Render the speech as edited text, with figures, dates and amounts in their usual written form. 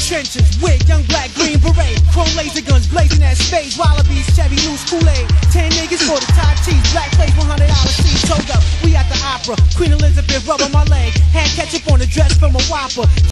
trenches, wig, young black, green beret, chrome laser guns, blazing at spades, wallabies, Chevy, loose Kool-Aid, 10 niggas for the Thai cheese, black place, $100 seats, hold up, we at the opera, Queen Elizabeth rubbing my leg, hand ketchup on the dress from a Whopper.